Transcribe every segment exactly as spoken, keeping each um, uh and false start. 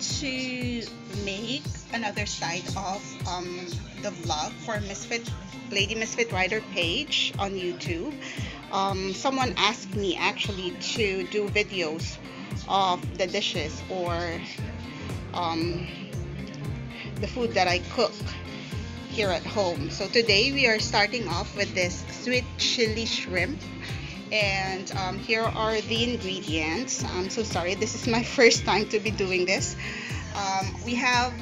to make another side of um, the vlog for Misfit Lady Misfit Rider page on YouTube. Um, someone asked me actually to do videos of the dishes or um, the food that I cook here at home. So today we are starting off with this sweet chili shrimp. And um, here are the ingredients. I'm so sorry, this is my first time to be doing this. Um, we have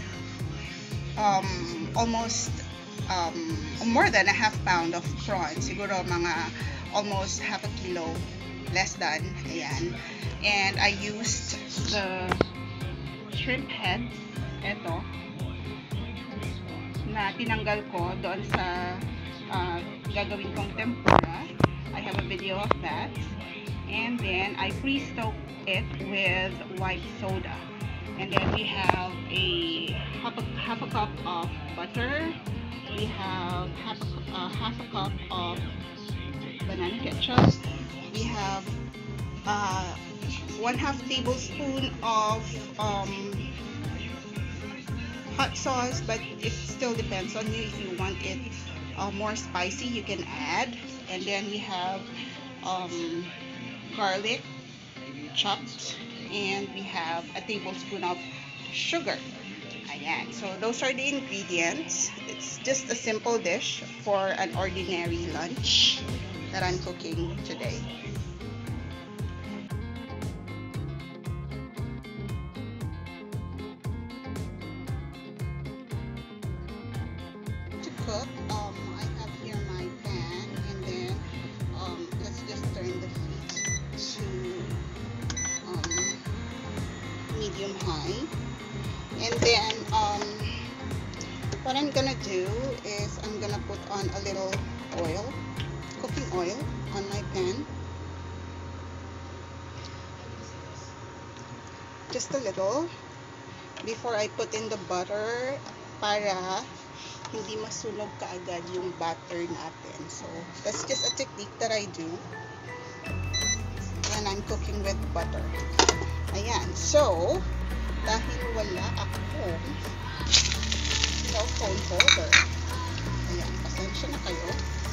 um, almost um, more than a half pound of prawns. Siguro mga almost half a kilo, less than. Ayan. And I used the shrimp head, eto, na tinanggal ko doon sa uh, gagawin kong tempura. I have a video of that. And then I pre-soaked it with white soda. And then we have a half a, half a cup of butter. We have half a, uh, half a cup of banana ketchup. We have uh, one half tablespoon of um, hot sauce, but it still depends on you. If you want it uh, more spicy, you can add. And then we have um, garlic chopped, and we have a tablespoon of sugar. Ayan. So those are the ingredients. It's just a simple dish for an ordinary lunch that I'm cooking today. To cook, um, I have here my pan, and then um, let's just turn the heat to um, medium high. And then um, what I'm gonna do is I'm gonna put on a little oil, cooking oil, on my pan. Just a little before I put in the butter para hindi masunog kaagad yung batter natin. So that's just a technique that I do when I'm cooking with butter. Ayan. So dahil wala akong cell phone holder, ayan, pasensya na kayo.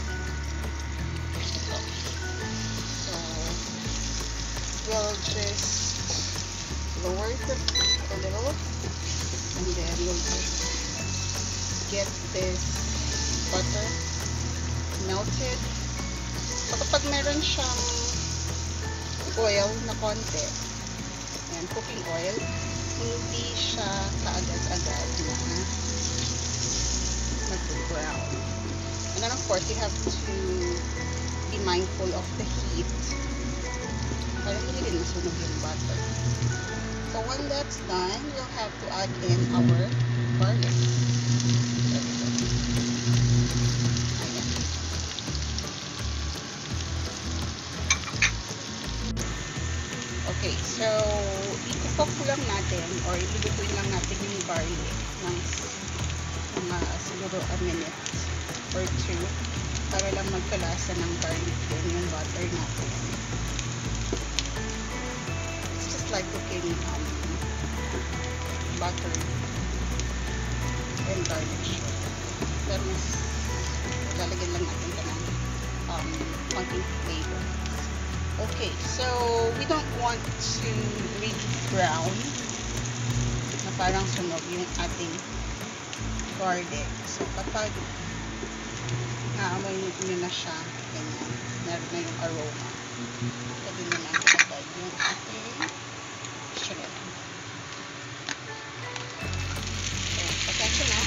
So, so we'll just lower the heat a little, and then we'll just get this butter melted. So kapag meron siyang oil na konti, ayan, cooking oil, hindi siya kaagad-agad na mag-brown. And then of course you have to be mindful of the heat para hindi rin masunog yung butter. So when that's done, you'll have to add in our garlic. Okay, so i-cook lang natin or ilulutuin lang natin yung garlic ng mga siguro a minute or two para lang magkalasa ng garlic din yung butter natin. It's just like cooking um, butter and garlic. Pero mas lalagyan lang natin ka ng um, konting flavor. Okay, so we don't want to really brown na parang sunog yung ating garlic. So kapag naamoy nyo na siya, ganyan, meron na yung aroma, sabi nyo na agad yung ating shrimp. So, pasensya na.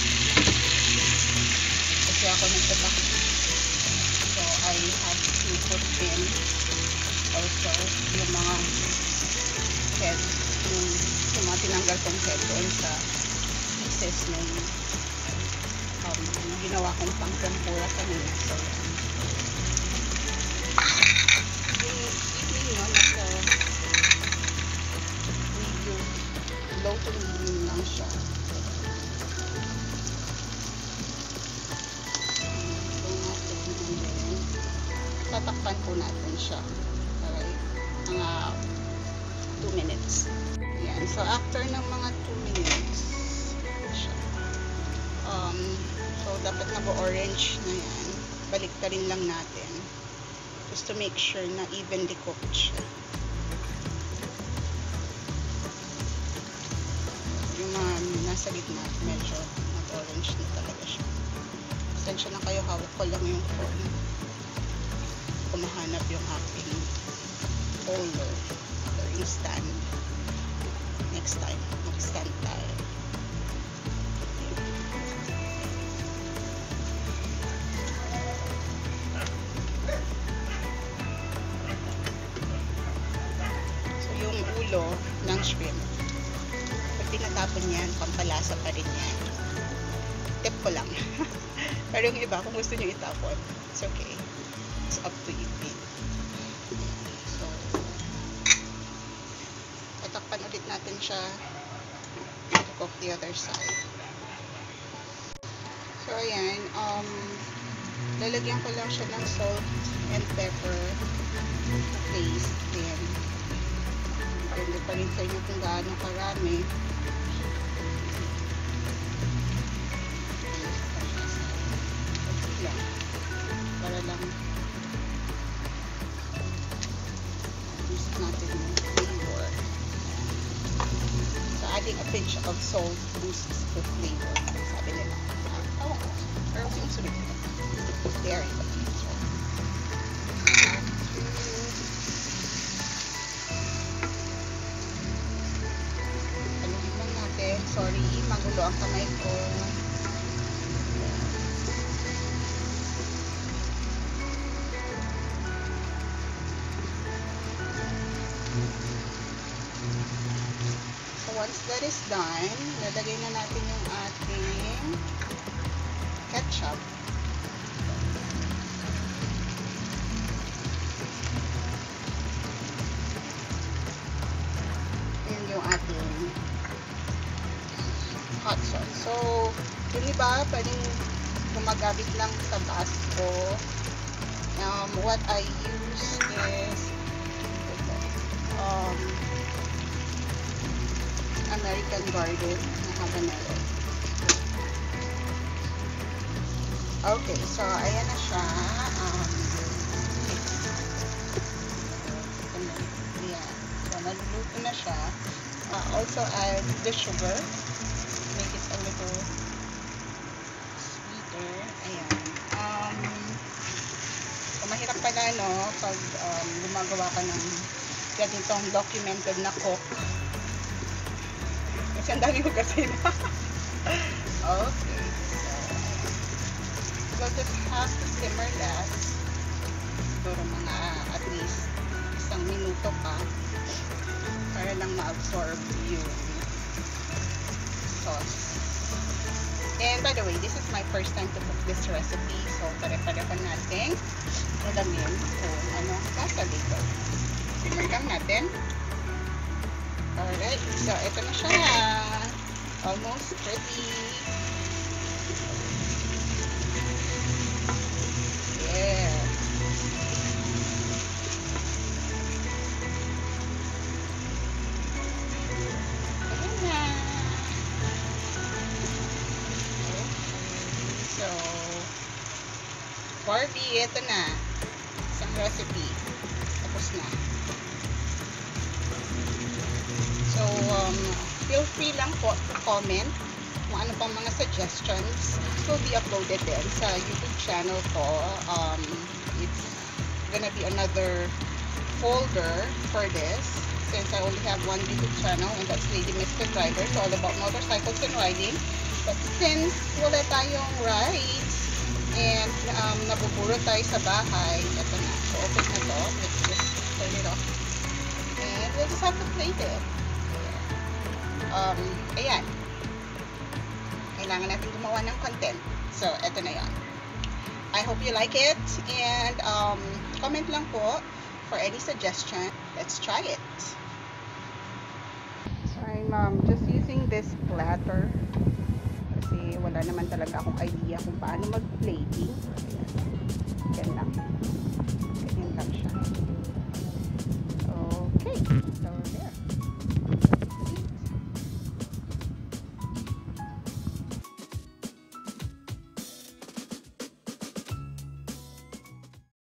Kasi ako nagtatak. So, I have to put in also yung mga head, yung, yung mga tinanggal kong head doon sa pieces ng um, ginawa kong pang tempura kanina. So yung yun, nasa medium, low to medium lang siya. tatakpan po natin siya. Okay? Mga two minutes. Ayan. Ayan. So, after ng mga two minutes, siya. Um, so, dapat nag-orange na yan. Balik ta rin lang natin. Just to make sure na evenly cooked siya. Yung mga nasa gitna, medyo nag-orange na talaga siya. Pasensya na kayo, hawak ko lang yung phone. Kumahanap yung aking holder or yung stand. Next time, mag-stand tayo. So, yung ulo ng shrimp, pag tinatapon yan, pampalasa pa rin yan. Tip ko lang. Pero yung iba, kung gusto nyo itapon, it's okay. It's up to you. So, tatakpan ulit natin siya to cook the other side. So, ayan. Um, lalagyan ko lang siya ng salt and pepper paste. Ayan. Depende pa rin sa inyo kung gaano karami. Para lang use natin yung flavor. So, adding a pinch of salt boosts the flavor. Sabi nila. Oh, pero yung sunod nila. There you go. Paluhin lang natin. Sorry, magulo ang kamay ko. Once that is done, lalagay na natin yung ating ketchup. And yung ating hot sauce. So, yung iba, pwedeng gumagamit lang sa Tabasco. Um, what I use is um, American Garden na habanero. Okay, so ayan na siya. Um, yeah. So, naluluto na siya. Uh, also, add the sugar. Make it a little sweeter. Ayan. Um, so, mahirap pala, no? Pag um, gumagawa ka ng ganitong documented na cook. Kasi ang dami ko kasi na. Okay. So, we'll just have to simmer that. Siguro mga at least isang minuto pa para lang ma-absorb yung sauce. And by the way, this is my first time to cook this recipe. So, pare-pareho natin alamin kung ano lasa dito. Simmer lang natin. Alright, so ito na siya. Almost ready. Yeah. Ayan na. Okay. So, Barbie, ito na. Isang recipe. Tapos na. So, um, feel free lang po to comment kung ano pang mga suggestions. This will be uploaded din sa YouTube channel ko. Um, it's gonna be another folder for this since I only have one YouTube channel and that's Lady Misfit Rider. It's all about motorcycles and riding. But since wala tayong rides and um, nabuburo tayo sa bahay, ito na. So, open na to. Let's just turn it off. And we'll just have to plate it. Um, ayan. Kailangan natin gumawa ng content. So, eto na yan. I hope you like it. And, um, comment lang po for any suggestion. Let's try it. So, I'm um, just using this platter. Kasi wala naman talaga akong idea kung paano mag-plating. Ayan. Yan lang.